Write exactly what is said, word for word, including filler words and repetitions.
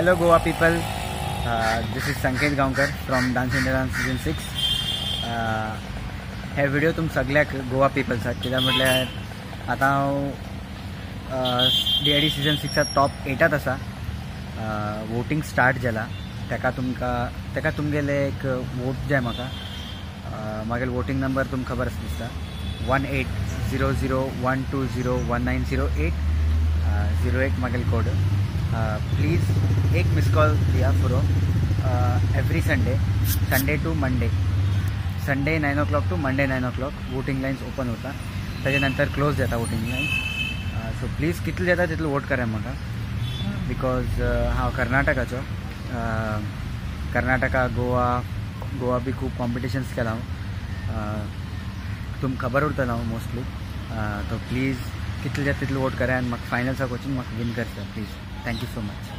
Hello Goa people, uh, this is sanket gaonkar from Dance India Dance season six. uh, हे video तुम सगळ्याक गोवा पिपल्साक कित्याक म्हटल्यार आतां हांव डी आय डी सीजन सिक्सात टॉप एटात आसा. वोटींग स्टार्ट जाला, तेका तुमकां तेका तुमगेले एक वोट जाय म्हाका. म्हागेलो वोटींग नंबर तुमकां खबर आसा दिसता, one eight zero zero one two zero one nine zero eight zero eight म्हागेलो कोड. प्लीज एक मिस कॉल दिया पुरो. Every Sunday Sunday to Monday Sunday nine o'clock to Monday nine o'clock voting lines open होता, ताजे नंतर close जाता voting Lions. So please कितले जाता तितले वोट करा म्हाका, बिकॉज हांव कर्नाटकाचो. कर्नाटका गोवा गोवा बी खूब कॉम्पिटिशन्स केला हांव, तुमकां खबर उरतलो हांव मोस्टली. तो प्लीज कितले जाता तितले वोट करा आनी म्हाका फायनल्साक वचून म्हाका विन करता प्लीज. Thank you so much.